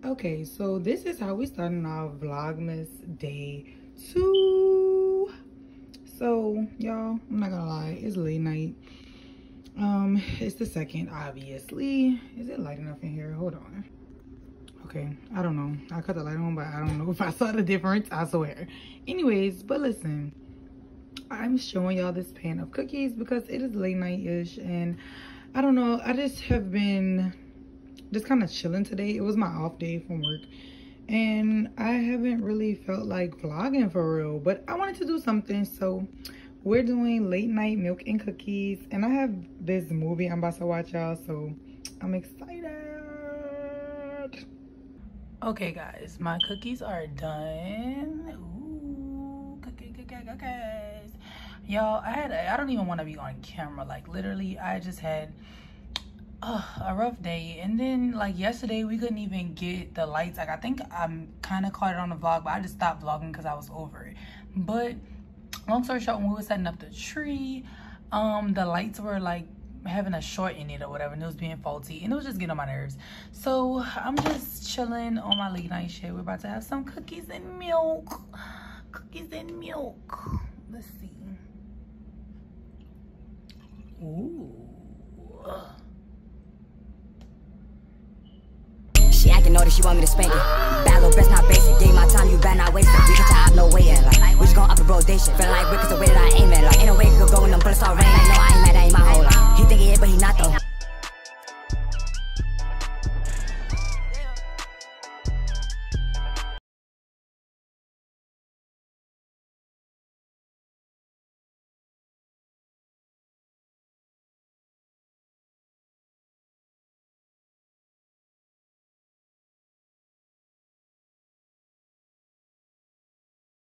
Okay, so this is how we starting our Vlogmas day 2. So y'all, I'm not gonna lie, it's late night. It's the second, obviously. Is it light enough in here? Hold on. Okay, I don't know, I cut the light on, but I don't know if I saw the difference, I swear. Anyways, but listen, I'm showing y'all this pan of cookies because it is late night-ish, and I don't know, I just have been just kind of chilling today. It was my off day from work, and I haven't really felt like vlogging for real, but I wanted to do something. So we're doing late night milk and cookies, and I have this movie I'm about to watch, y'all, so I'm excited. Okay guys, my cookies are done. Ooh, cookies. Y'all, I don't even want to be on camera. Like literally, I just had a rough day, and then like yesterday we couldn't even get the lights. Like I think I'm kind of caught it on the vlog, but I just stopped vlogging because I was over it. But long story short, when we were setting up the tree, the lights were like having a short in it or whatever, and it was being faulty, and it was just getting on my nerves. So I'm just chilling on my late night shit. We're about to have some cookies and milk. Let's see. Ooh. She acting naughty, she want me to spank it. Bad little best, not basic. Gave my time, you better not waste it. We can tie up, no waiting. Like, we just gon' up the rotation. Feeling like Rick is the way that I aim it. Like, ain't no way it could go when them bullets all rain. Like, no, I ain't mad, that ain't my whole